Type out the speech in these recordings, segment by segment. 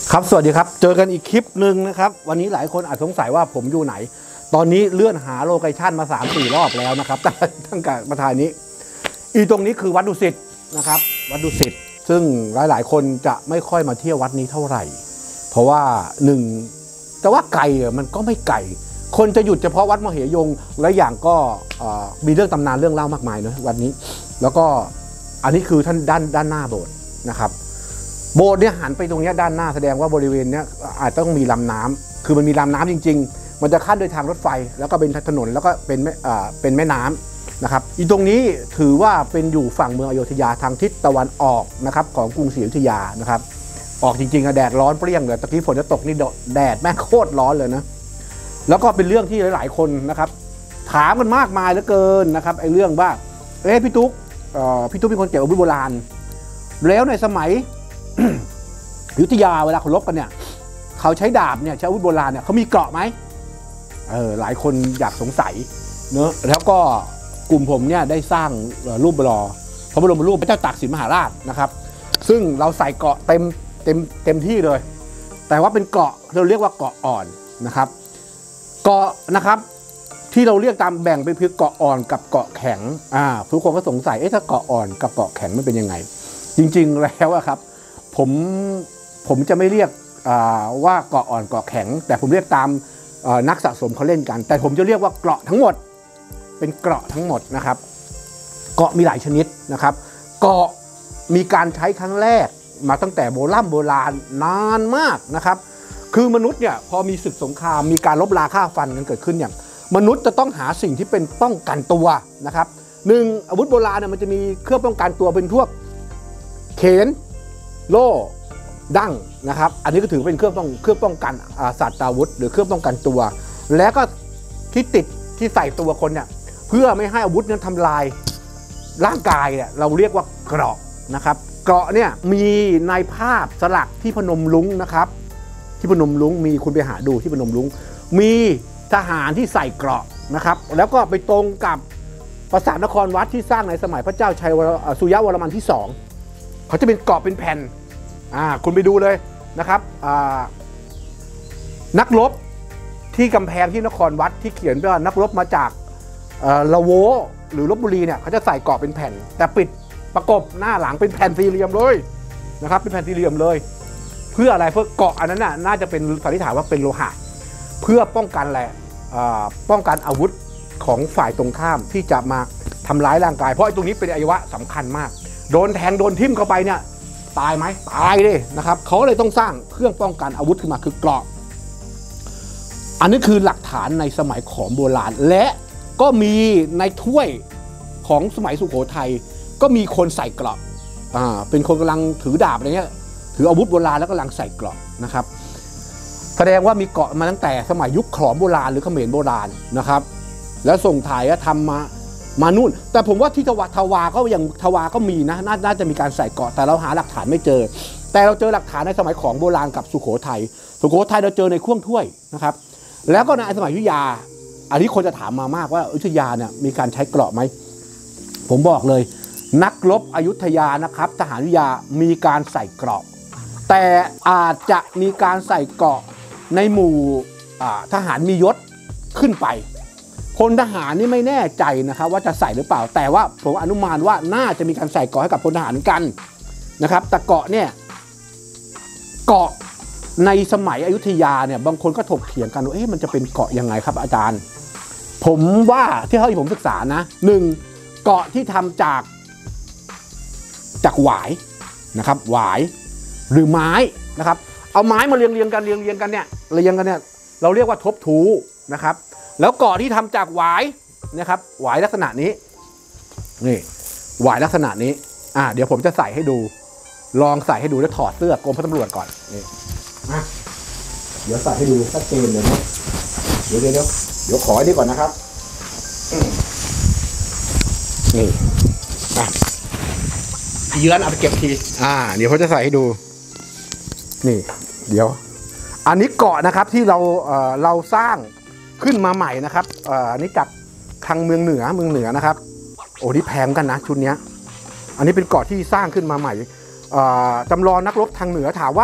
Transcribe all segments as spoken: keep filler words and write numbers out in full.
ครับสวัสดีครับเจอกันอีกคลิปหนึ่งนะครับวันนี้หลายคนอาจสงสัยว่าผมอยู่ไหนตอนนี้เลื่อนหาโลเคชั่นมา สามสี่ รอบแล้วนะครับตั้งตั้งแต่ประธานนี้อีตรงนี้คือวัดดุสิตนะครับวัดดุสิตซึ่งหลายๆคนจะไม่ค่อยมาเที่ยววัดนี้เท่าไหร่เพราะว่าหนึ่งแต่ว่าไกลมันก็ไม่ไกลคนจะหยุดเฉพาะวัดมเหยงและอย่างก็มีเรื่องตำนานเรื่องเล่ามากมายเนอะวัดนี้แล้วก็อันนี้คือท่านด้านด้านหน้าโบสถ์นะครับโบสถ์เนี่ยหันไปตรงนี้ด้านหน้าแสดงว่าบริเวณนี้อาจต้องมีลำน้ำคือมันมีลำน้ำจริงๆมันจะขั้นโดยทางรถไฟแล้วก็เป็นถนนแล้วก็เป็นอ่าเป็นแม่น้ำนะครับอีตรงนี้ถือว่าเป็นอยู่ฝั่งเมืองอโยธยาทางทิศตะวันออกนะครับของกรุงศรีอยุธยานะครับออกจริงๆอะแดดร้อนเปรี้ยงเลยตะกี้ฝนจะตกนี่แดดแม่งโคตรร้อนเลยนะแล้วก็เป็นเรื่องที่หลายๆคนนะครับถามกันมากมายเหลือเกินนะครับไอ้เรื่องว่าเอ๊ะพี่ตุ๊กพี่ตุ๊กเป็นคนเกี่ยวกับโบราณแล้วในสมัยอยุธยาเวลาเขารบกันเนี่ยเขาใช้ดาบเนี่ยใช้อาวุธโบราณเนี่ยเขามีเกราะไหมเออหลายคนอยากสงสัยเนอะแล้วก็กลุ่มผมเนี่ยได้สร้างรูปหล่อพระบรมรูปพระเจ้าตากสินมหาราชนะครับซึ่งเราใส่เกราะเต็มเต็มเต็มที่เลยแต่ว่าเป็นเกราะเราเรียกว่าเกราะอ่อนนะครับเกราะนะครับที่เราเรียกตามแบ่งเป็นคือเกราะอ่อนกับเกราะแข็งอ่าทุกคนก็สงสัยเอ๊ะถ้าเกราะอ่อนกับเกราะแข็งมันเป็นยังไงจริงๆแล้วอะครับผมผมจะไม่เรียกว่าเกราะอ่อนเกราะแข็งแต่ผมเรียกตามนักสะสมเขาเล่นกันแต่ผมจะเรียกว่าเกราะทั้งหมดเป็นเกราะทั้งหมดนะครับเกราะมีหลายชนิดนะครับเกราะมีการใช้ครั้งแรกมาตั้งแต่โบราณโบราณนานมากนะครับคือมนุษย์เนี่ยพอมีศึกสงครามมีการลบราฆ่าฟันกันเกิดขึ้นเนี่ยมนุษย์จะต้องหาสิ่งที่เป็นป้องกันตัวนะครับหนึ่งอาวุธโบราณเนี่ยมันจะมีเครื่องป้องกันตัวเป็นพวกเขนโล่ดั้งนะครับอันนี้ก็ถือเป็นเครื่องป้องเครื่องป้องกันสัตว์อาวุธหรือเครื่องป้องกันตัวแล้วก็ที่ติดที่ใส่ตัวคนเนี่ยเพื่อไม่ให้อาวุธนั้นทำลายร่างกายเนี่ยเราเรียกว่าเกราะนะครับเกราะเนี่ยมีในภาพสลักที่พนมรุ้งนะครับที่พนมรุ้งมีคุณไปหาดูที่พนมรุ้งมีทหารที่ใส่เกราะนะครับแล้วก็ไปตรงกับปราสาทนครวัดที่สร้างในสมัยพระเจ้าชัยสุริยวรมันที่สองเขาจะเป็นเกราะเป็นแผ่นอ่าคุณไปดูเลยนะครับนักรบที่กำแพงที่นครวัดที่เขียนว่านักรบมาจากละโวหรือลพบุรีเนี่ยเขาจะใส่เกราะเป็นแผ่นแต่ปิดประกบหน้าหลังเป็นแผ่นสี่เหลี่ยมเลยนะครับเป็นแผ่นสี่เหลี่ยมเลยเพื่ออะไรเพื่อเกราะอันนั้นน่ะน่าจะเป็นสันนิษฐานว่าเป็นโลหะเพื่อป้องกันแหละป้องกันอาวุธของฝ่ายตรงข้ามที่จะมาทำร้ายร่างกายเพราะไอ้ตรงนี้เป็นอวัยวะสำคัญมากโดนแทงโดนทิ่มเข้าไปเนี่ยตายไหมตายเลยนะครับเขาเลยต้องสร้างเครื่องป้องกันอาวุธขึ้นมาคือเกราะอันนี้คือหลักฐานในสมัยของโบราณและก็มีในถ้วยของสมัยสุโขทัยก็มีคนใส่เกราะอ่าเป็นคนกำลังถือดาบอะไรเงี้ยถืออาวุธโบราณแล้วกำลังใส่เกราะนะครับแสดงว่ามีเกราะมาตั้งแต่สมัยยุคขอมโบราณหรือเขมรโบราณนะครับแล้วส่งถ่ายทำมามานู่นแต่ผมว่าที่ทวาทวาก็อย่างทวาก็มีนะน น่าจะมีการใส่เกราะแต่เราหาหลักฐานไม่เจอแต่เราเจอหลักฐานในสมัยของโบราณกับสุโขทัยสุโขทัยเราเจอในข่วงถ้วยนะครับแล้วก็ในสมัยอยุธยาอันนี้คนจะถามมามากว่าอยุธยาเนี่ยมีการใช้เกราะไหมผมบอกเลยนักรบอยุธยานะครับทหารอยุธยามีการใส่เกราะแต่อาจจะมีการใส่เกราะในหมู่ทหารมียศขึ้นไปพลทหารนี่ไม่แน่ใจนะครับว่าจะใส่หรือเปล่าแต่ว่าผมอนุมานว่าน่าจะมีการใส่เกราะให้กับพลทหารกันนะครับแต่เกราะเนี่ยเกราะในสมัยอยุธยาเนี่ยบางคนก็ถกเถียงกันว่าเอ๊ะมันจะเป็นเกราะยังไงครับอาจารย์ผมว่าที่เท่าที่ผมศึกษานะหนึ่งเกราะที่ทำจากจากหวายนะครับหวายหรือไม้นะครับเอาไม้มาเรียงเรียงกันเรียงเรียงกันเนี่ยเรียงกันเนี่ยเราเรียกว่าทบทูนะครับแล้วเกราะที่ทำจากหวายนะครับหวายลักษณะนี้นี่หวายลักษณะนี้อ่าเดี๋ยวผมจะใส่ให้ดูลองใส่ให้ดูแล้วถอดเสื้อกรมพระตำรวจก่อนนี่นะเดี๋ยวใส่ให้ดูชัดเจนเลยนะเดี๋ยวเดี๋ยวเดี๋ยวเดี๋ยวขออันนี้ก่อนนะครับนี่อ่ะเยือนเอาไปเก็บทีอ่าเดี๋ยวเขาจะใส่ให้ดูนี่เดี๋ยวอันนี้เกาะนะครับที่เราเอ่อเราสร้างขึ้นมาใหม่นะครับอันนี้จากทางเมืองเหนือเมืองเหนือนะครับโอ้นี่แพงกันนะชุดนี้อันนี้เป็นเกาะที่สร้างขึ้นมาใหม่จำลองนักรบทางเหนือถามว่า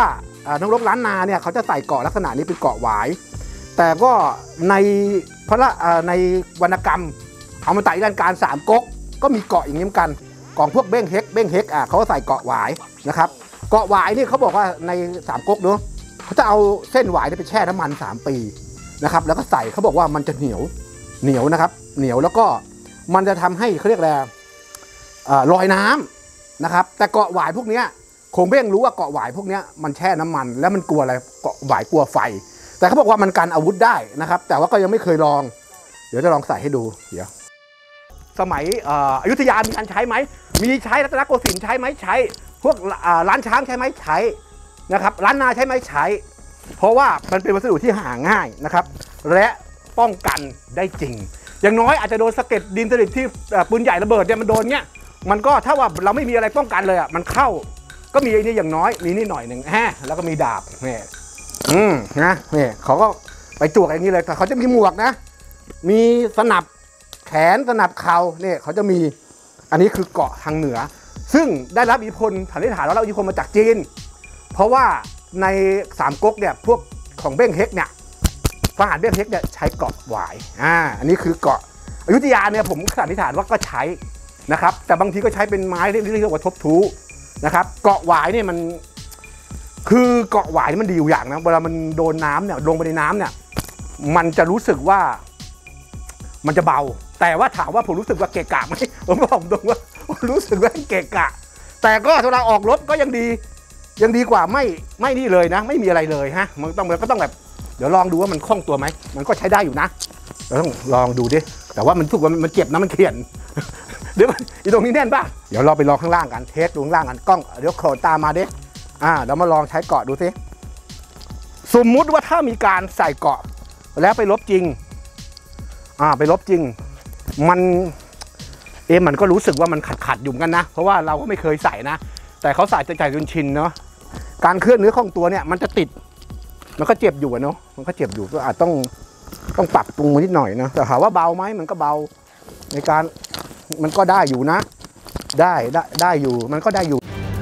น้องรบล้านนาเนี่ยเขาจะใส่เกาะลักษณะนี้เป็นเกาะหวายแต่ก็ในพระในวรรณกรรมเอามาตัดด้านการสามก๊กก็มีเกาะอย่างนี้เหมือนกันกองพวกเบ้งเฮกเบ้งเฮกอ่ะเขาก็ใส่เกาะหวายนะครับเกาะหวายนี่เขาบอกว่าในสามก๊กเนาะเขาจะเอาเส้นหวายไปแช่น้ำมันสามปีนะครับแล้วก็ใส่เขาบอกว่ามันจะเหนียวเหนียวนะครับเหนียวแล้วก็มันจะทำให้เขาเรียกอะไรลอยน้ำนะครับแต่เกาะหวายพวกนี้คงเบ้งรู้ว่าเกาะหวายพวกนี้มันแช่น้ำมันแล้วมันกลัวอะไรเกาะหวายกลัวไฟแต่เขาบอกว่ามันกันอาวุธได้นะครับแต่ว่าก็ยังไม่เคยลองเดี๋ยวจะลองใส่ให้ดูเดี๋ยวสมัยอยุธยามีการใช้ไหมมีใช้รัตนโกสินทร์ใช้ไหมใช้พวกร้านช้างใช้ไหมใช้นะครับร้านนาใช้ไหมใช้เพราะว่ามันเป็นวัสดุที่หาง่ายนะครับและป้องกันได้จริงอย่างน้อยอาจจะโดนสะเก็ดดินสลิดที่ปืนใหญ่ระเบิดเนี่ยมันโดนเนี้ยมันก็ถ้าว่าเราไม่มีอะไรป้องกันเลยอ่ะมันเข้าก็มีไอ้นี่อย่างน้อยมีนี่หน่อยหนึ่งแฮะแล้วก็มีดาบเนี่ยอืมนะเนี่ยเขาก็ไปจวกอย่างนี้เลยแต่เขาจะมีหมวกนะมีสนับแขนสนับเข่าเนี่ยเขาจะมีอันนี้คือเกาะทางเหนือซึ่งได้รับอิทธิพลสันนิษฐานว่ารับอิทธิพลมาจากจีนเพราะว่าในสามก๊กเนี่ยพวกของเบ้งเฮกเนี่ยทหารเบ้งเฮกเนี่ยใช้เกาะหวายอ่าอันนี้คือเกาะอยุธยาเนี่ยผมสันนิษฐานว่าก็ใช้นะครับแต่บางทีก็ใช้เป็นไม้ที่เรียกว่าทบทูนะครับเกาะหวายเนี่ยมันคือเกาะหวายมันดีอยู่อย่างนะเวลามันโดนน้ำเนี่ยลงไปในน้ำเนี่ยมันจะรู้สึกว่ามันจะเบาแต่ว่าถามว่าผมรู้สึกว่าเกะกะไหมผมบอกตรงว่ารู้สึกว่าเกะกะแต่ก็เวลาออกรบก็ยังดียังดีกว่าไม่ไม่นี่เลยนะไม่มีอะไรเลยฮะมันต้องมันก็ต้องแบบเดี๋ยวลองดูว่ามันคล่องตัวไหมมันก็ใช้ได้อยู่นะเราต้องลองดูดิแต่ว่ามันทุกวันมันเจ็บนะมันเขียนเดี๋ยวอีตรงนี้แน่นป่ะเดี๋ยวเราไปลองข้างล่างกันเทสดูข้างล่างกันกล้องเดี๋ยวโคลนตามมาดิอ่าเรามาลองใช้เกาะดูสิสมมุติว่าถ้ามีการใส่เกาะแล้วไปลบจริงอ่าไปลบจริงมันเอ๊ะมันก็รู้สึกว่ามันขัดขัดอยู่กันนะเพราะว่าเราก็ไม่เคยใส่นะแต่เขาใส่ใจจนชินเนาะการเคลื่อนเนื้อของตัวเนี่ยมันจะติดมันก็เจ็บอยู่เนาะมันก็เจ็บอยู่ก็อาจต้องต้องปรับปรุงนิดหน่อยนะแต่ถามว่าเบาไหมมันก็เบาในการมันก็ได้อยู่นะได้ได้ได้อยู่มันก็ได้อยู่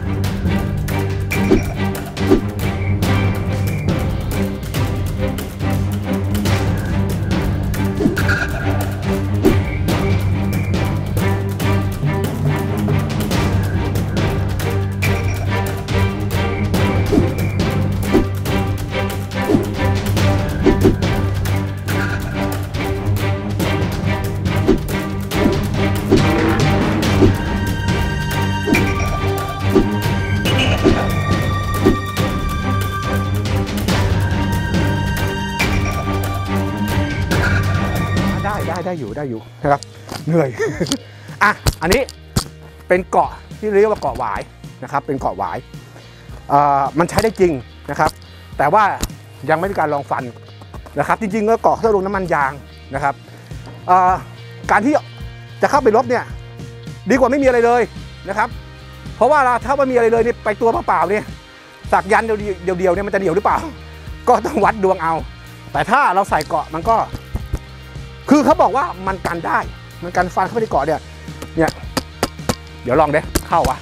ได้อยู่ได้อยู่นะครับเหนื่อยอ่ะอันนี้เป็นเกาะที่เรียกว่าเกาะหวายนะครับเป็นเกาะหวายอ่ามันใช้ได้จริงนะครับแต่ว่ายังไม่มีการลองฟันนะครับจริงๆก็เกาะเครื่องลงน้ำมันยางนะครับอ่าการที่จะเข้าไปลบเนี่ยดีกว่าไม่มีอะไรเลยนะครับเพราะว่าถ้าไม่มีอะไรเลยนี่ไปตัวเปล่าๆเนี่ยสักยันต์เดียวๆเนี่ยมันจะเหนียวหรือเปล่าก็ต้องวัดดวงเอาแต่ถ้าเราใส่เกาะมันก็คือเขาบอกว่ามันกันได้มันกันฟันเข้าไปในเกาะเนี่ยเนี่ยเดี๋ยวลองเด้เข้าวะ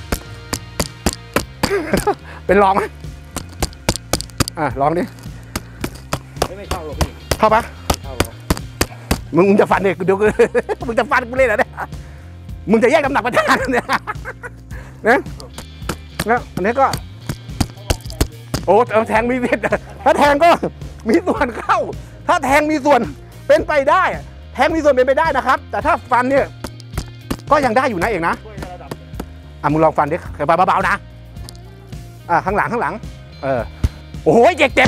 เป็นลองไหมอ่ะลองดิไม่เข้าหรอกพี่เข้าปะเข้ามึงมึงจะฟันเนี่ยเดี๋ยวมึงจะฟันกูเลยเหรอเนี่ยมึงจะแยกน้ำหนักประธานเนี่ยเนี่ยนะอันนี้ก็โอ้แทงมีสิทธิ์ถ้าแทงก็มีส่วนเข้าถ้าแทงมีส่วนเป็นไปได้แทงมีส่วนเป็นไปได้นะครับแต่ถ้าฟันเนี่ยก็ยังได้อยู่นะเองนะอ่ะมึงลองฟันดิเบาๆนะอ่ะข้างหลังข้างหลังเออโอ้ยเจ็บเจ็บ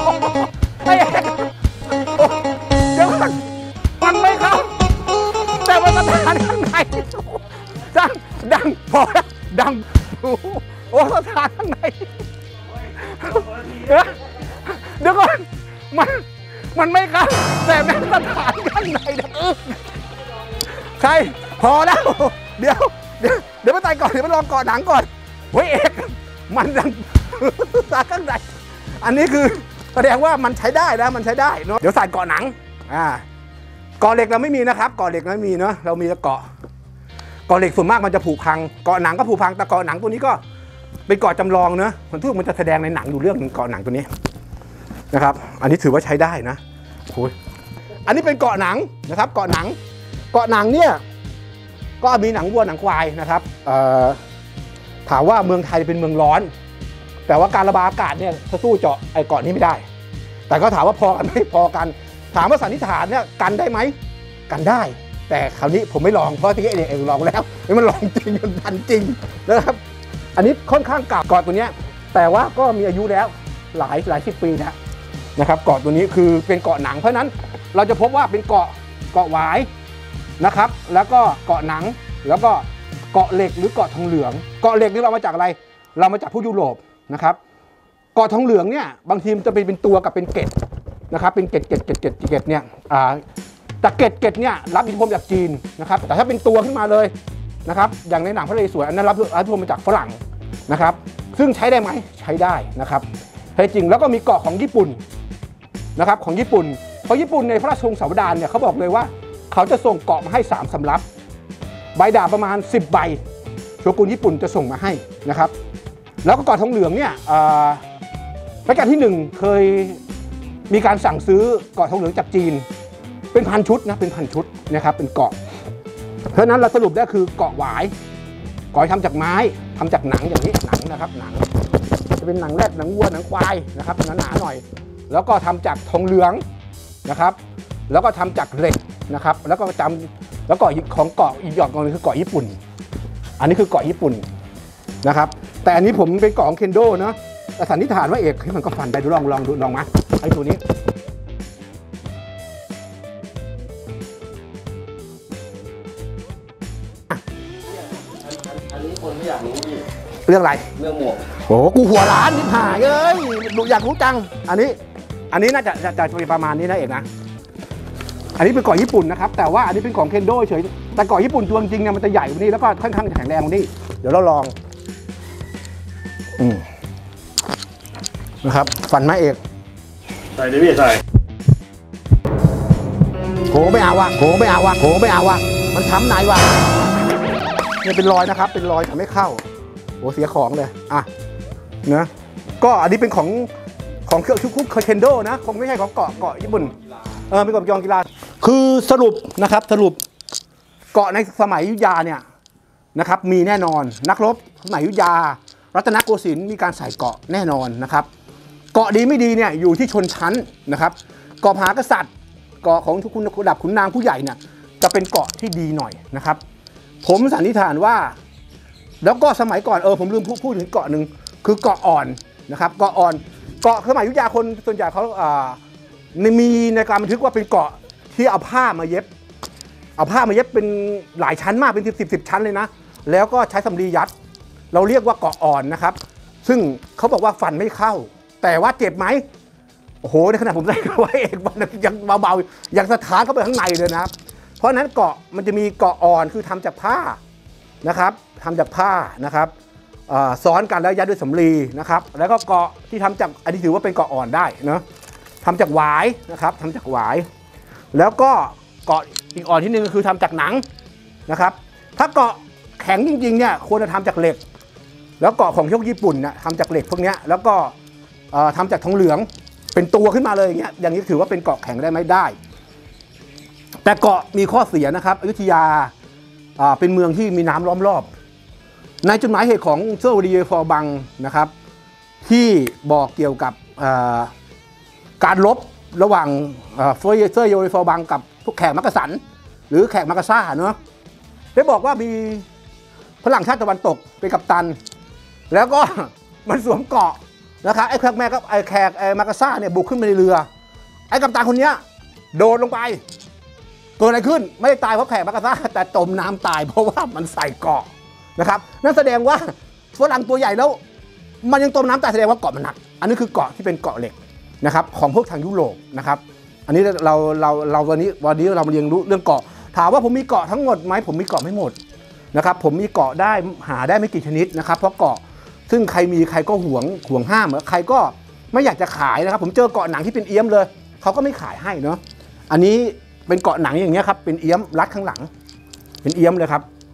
เดี๋ยวก่อนมันไม่เข้าแต่ว่าสถานข้างในดังดังพอดังโอ้สถานข้างในเดี๋ยวก่อนมันมันไม่เข้าแต่แม่สถานข้างในดังอึ้งใช่พอแล้วเดี๋ยวเดี๋ยวเดี๋ยวไปไต่ก่อนเดี๋ยวไปลองก่อนหนังก่อนเฮ้ยเอกมันดังสถานข้างในอันนี้คือแสดงว่ามันใช้ได้นะมันใช้ได้เนาะเดี๋ยวใส่เกาะหนังอ่าเกาะเหล็กเราไม่มีนะครับเกาะเหล็กไม่มีเนาะเรามีแต่เกาะเกาะเหล็กส่วนมากมันจะผุพังเกาะหนังก็ผุพังแต่เกาะหนังตัวนี้ก็เป็นเกาะจำลองเนอะมันทุกมันจะแสดงในหนังอยู่เรื่องเกาะหนังตัวนี้นะครับอันนี้ถือว่าใช้ได้นะโอ้ยอันนี้เป็นเกาะหนังนะครับเกาะหนังเกาะหนังเนี่ยก็มีหนังวัวหนังควายนะครับถามว่าเมืองไทยเป็นเมืองร้อนแต่ว่าการระบายอากาศเนี่ยถ้าสู้เจาะไอ้เกาะนี้ไม่ได้แต่ก็ถามว่าพอกันไหมพอกันถามว่าสันนิษฐานเนี่ยกันได้ไหมกันได้แต่คราวนี้ผมไม่ลองเพราะที่เองเองลองแล้วมันลองจริงมันทันจริงนะครับอันนี้ค่อนข้างเก่าเกาะตัวนี้แต่ว่าก็มีอายุแล้วหลายหลายสิบปีแล้วนะครับเกาะตัวนี้คือเป็นเกาะหนังเพราะนั้นเราจะพบว่าเป็นเกาะเกาะหวายนะครับแล้วก็เกาะหนังแล้วก็เกาะเหล็กหรือเกาะทองเหลืองเกาะเหล็กนี่เรามาจากอะไรเรามาจากพวกยุโรปนะครับเกาะทองเหลืองเนี่ยบางทีมันจะเป็นเป็นตัวกับเป็นเกล็ดนะครับเป็นเกล็ดเกล็ดเกล็ดเกล็ดเกล็ดเนี่ยอ่าแต่เกล็ดเกล็ดเนี่ยรับอิทธิพลจากจีนนะครับแต่ถ้าเป็นตัวขึ้นมาเลยนะครับอย่างในหนังพระนเรศวรอันนั้นรับอิทธิพลมาจากฝรั่งนะครับซึ่งใช้ได้ไหมใช้ได้นะครับใช้จริงแล้วก็มีเกาะของญี่ปุ่นนะครับของญี่ปุ่นเพราะญี่ปุ่นในพระราชวงศ์สาวดารเนี่ยเขาบอกเลยว่าเขาจะส่งเกาะมาให้สามสำรับใบดาบประมาณสิบใบโชกุนญี่ปุ่นจะส่งมาให้นะครับแล้วก็เกาะทองเหลืองเนี่ยรัชกาลที่หนึ่งเคยมีการสั่งซื้อเกาะทองเหลืองจากจีนเป็นพันชุดนะเป็นพันชุดนะครับเป็นเกาะเพราะนั้นเราสรุปได้คือเกาะหวายเกาะทำจากไม้ทำจากหนังอย่างนี้หนังนะครับหนังจะเป็นหนังแรดหนังวัวหนังควายนะครับหนาๆหน่อยแล้วก็ทำจากทองเหลืองนะครับแล้วก็ทำจากเหล็กนะครับแล้วก็จำแล้วเกาะของเกาะอีกอย่างนึงคือเกาะญี่ปุ่นอันนี้คือเกาะญี่ปุ่นนะครับแต่อันนี้ผมเป็นเกาะของเคนโดเนาะแต่สันนิษฐานว่าเอกมันก็ฟันได้ดูลองลองดูลองมาไอ้ตัวนี้อันนี้คนไม่อยากรู้พี่เรื่องอะไรเรื่องหมวกโอ้กูหัวล้านนิดหายเลยดูอยากรู้จังอันนี้อันนี้น่าจะจะจะประมาณนี้นะเอกนะอันนี้เป็นเกาะญี่ปุ่นนะครับแต่ว่าอันนี้เป็นของเคนโดเฉยแต่เกาะญี่ปุ่นตัวจริงเนี่ยมันจะใหญ่กว่านี้แล้วก็ค่อนข้างแข็งแรงกว่านี้เดี๋ยวเราลองอืมนะครับฟันไม้เอกใส่ดิพี่ใส่โหไม่เอาวะโหไม่เอาวะโหไม่เอาวะมันช้ำไหนวะเนี่ยเป็นรอยนะครับเป็นรอยแต่ไม่เข้าโหเสียของเลยอ่ะนะก็อันนี้เป็นของของเครื่องชุกคุกเคนโดนะคงไม่ใช่ของเกาะเกาะญี่ปุ่นเออเป็นเกาะยองกีฬาคือสรุปนะครับสรุปเกาะในสมัยอยุธยาเนี่ยนะครับมีแน่นอนนักรบสมัยอยุธยารัตนโกสินทร์มีการใส่เกาะแน่นอนนะครับเกาะดีไม่ดีเนี่ยอยู่ที่ชนชั้นนะครับเกาะมหากษัตริย์เกาะของทุกคุณระดับขุนนางผู้ใหญ่เนี่ยจะเป็นเกาะที่ดีหน่อยนะครับผมสันนิษฐานว่าแล้วก็สมัยก่อนเออผมลืมพูดถึงเกาะหนึ่งคือเกาะอ่อนนะครับเกาะอ่อนเกาะสมัยอยุธยาคนส่วนใหญ่เขาอ่ามีในการบันทึกว่าเป็นเกาะที่เอาผ้ามาเย็บเอาผ้ามาเย็บเป็นหลายชั้นมากเป็นสิบสิบสิบชั้นเลยนะแล้วก็ใช้สำลียัดเราเรียกว่าเกาะอ่อนนะครับซึ่งเขาบอกว่าฟันไม่เข้าแต่ว่าเจ็บไหมโอ้โหในขณะผมได้ไว้เอกมันยังเบาๆยังสะท้านเข้าไปข้างในเลยนะครับเพราะฉะนั้นเกาะมันจะมีเกาะอ่อนคือทำจากผ้านะครับทำจากผ้านะครับซ้อนกันแล้วยัดด้วยสำลีนะครับแล้วก็เกาะที่ทำจากอันนี้ถือว่าเป็นเกาะอ่อนได้นะทำจากหวายนะครับทำจากหวายแล้วก็เกาะอีกอ่อนที่หนึ่งคือทำจากหนังนะครับถ้าเกาะแข็งจริงๆเนี่ยควรจะทำจากเหล็กแล้วเกาะของพวกญี่ปุ่นนะทำจากเหล็กพวกนี้แล้วก็ทำจากทองเหลืองเป็นตัวขึ้นมาเลยอย่างเงี้ยอย่างนี้ถือว่าเป็นเกาะแข็งได้ไหมได้แต่เกาะมีข้อเสียนะครับอยุธยาเป็นเมืองที่มีน้ำล้อมรอบในจดหมายเหตุของเซอร์วดีเยฟอร์บังนะครับที่บอกเกี่ยวกับการลบระหว่างเฟอร์เซอร์โยฟอร์บังกับพวกแขกมักกะสันหรือแขกมักกะซ่าเนาะได้บอกว่ามีฝรั่งชาติตะวันตกเป็นกัปตันแล้วก็มันสวมเกราะนะครับไอ้แขกแม่ก็ไอ้แขกไอ้มักกะซ่าเนี่ยบุกขึ้นมาในเรือไอ้กัปตันคนนี้โดดลงไปเกิดอะไรขึ้นไม่ได้ตายเพราะแขกมักกะซ่าแต่จมน้ำตายเพราะว่ามันใส่เกราะนะครับนั่นแสดงว่าฝรั่งตัวใหญ่แล้วมันยังจมน้ำตายแสดงว่าเกาะมันหนักอันนี้คือเกาะที่เป็นเกาะเหล็กนะครับของพวกทางยุโรปนะครับอันนี้เราเราเราวันนี้วันนี้เรามาเรียนรู้เรื่องเกาะถามว่าผมมีเกาะทั้งหมดไหมผมมีเกาะไม่หมดนะครับผมมีเกาะได้หาได้ไม่กี่ชนิดนะครับเพราะเกาะซึ่งใครมีใครก็หวงหวงห้ามใครก็ไม่อยากจะขายนะครับผมเจอเกาะหนังที่เป็นเอี้ยมเลยเขาก็ไม่ขายให้เนาะอันนี้เป็นเกาะหนังอย่างเงี้ยครับเป็นเอี้ยมรัดข้างหลังเป็นเอี้ยมเลยครับ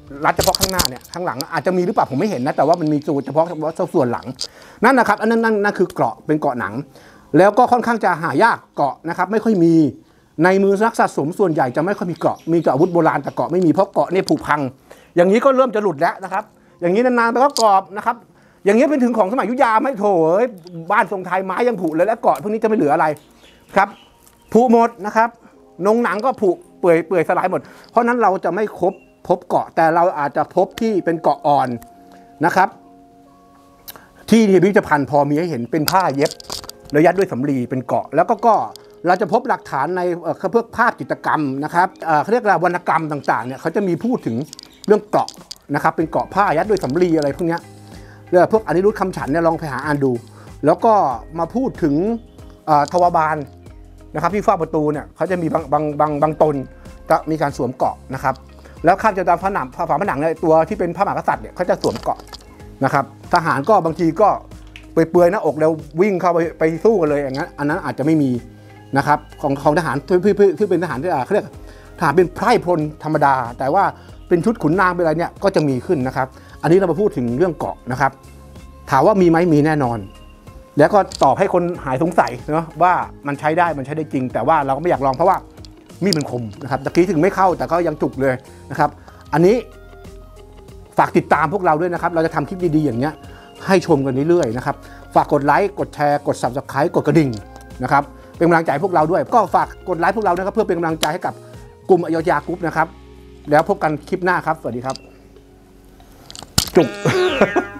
รัดเฉพาะข้างหน้าเนี่ยข้างหลังอาจจะมีหรือเปล่าผมไม่เห็นนะแต่ว่ามันมีเฉพาะเฉพาะส่วนหลังนั่นนะครับอันนั้นนั่นนั่นคือเกราะเป็นเกราะหนังแล้วก็ค่อนข้างจะหายากเกราะนะครับไม่ค่อยมีในมือนักสะสมส่วนใหญ่จะไม่ค่อยมีเกราะมีแต่อาวุธโบราณแต่เกราะไม่มีเพราะเกราะเนี่ยผุพังอย่างนี้ก็เริ่มจะหลุดแล้วนะครับอย่างนี้นานๆไปก็กรอบนะครับอย่างนี้เป็นถึงของสมัยอยุธยาไม่โถเอ้ยบ้านทรงไทยไม้ยังผุเลยแล้วเกราะพวกนี้จะไม่เหลืออะไรครับผุหมดนะครับนงหนังก็ผุเปื่อยเปื่อยสลายหมดเพราะนั้นเราจะไม่ครบพบเกาะแต่เราอาจจะพบที่เป็นเกาะอ่อนนะครับที่พิพิธภัณฑ์พอมีให้เห็นเป็นผ้าเย็บแล้วยัดด้วยสำลีเป็นเกาะแล้วก็ก็เราจะพบหลักฐานในเพื่อภาพจิตรกรรมนะครับเขาเรียกว่าวรรณกรรมต่างๆเนี่ยเขาจะมีพูดถึงเรื่องเกาะนะครับเป็นเกาะผ้ายัดด้วยสำลีอะไรพวกนี้เรื่องพวกอนิรุทธคำฉันเนี่ยลองไปหาอ่านดูแล้วก็มาพูดถึงทวารบาลนะครับที่ฝ้าประตูเนี่ยเขาจะมีบางบางบางบางตนจะมีการสวมเกาะนะครับแล้วข้ามจะตามผนังฝาผนังในตัวที่เป็นพระมหากษัตริย์เนี่ยเขาจะสวมเกราะนะครับทหารก็บางทีก็เปลือยๆหน้าอกแล้ววิ่งเข้าไปไปสู้กันเลยอย่างนั้นอันนั้นอาจจะไม่มีนะครับของของทหารที่ที่เป็นทหารที่เขาเรียกทหารเป็นไพร่พลธรรมดาแต่ว่าเป็นชุดขุนนางเป็นอะไรเนี่ยก็จะมีขึ้นนะครับอันนี้เรามาพูดถึงเรื่องเกราะนะครับถามว่ามีไหมมีแน่นอนแล้วก็ตอบให้คนหายสงสัยเนาะว่ามันใช้ได้มันใช้ได้จริงแต่ว่าเราก็ไม่อยากลองเพราะว่ามีดมันคมนะครับตะกี้ถึงไม่เข้าแต่ก็ยังจุกเลยนะครับอันนี้ฝากติดตามพวกเราด้วยนะครับเราจะทำคลิปดีๆอย่างเงี้ยให้ชมกันเรื่อยๆนะครับฝากกดไลค์กดแชร์กด ซับสไครบ์ กดกระดิ่งนะครับเป็นกำลังใจให้พวกเราด้วยก็ฝากกดไลค์พวกเรานะครับเพื่อเป็นกำลังใจให้กับกลุ่มอโยธยากรุ๊ปนะครับแล้วพบกันคลิปหน้าครับสวัสดีครับจุก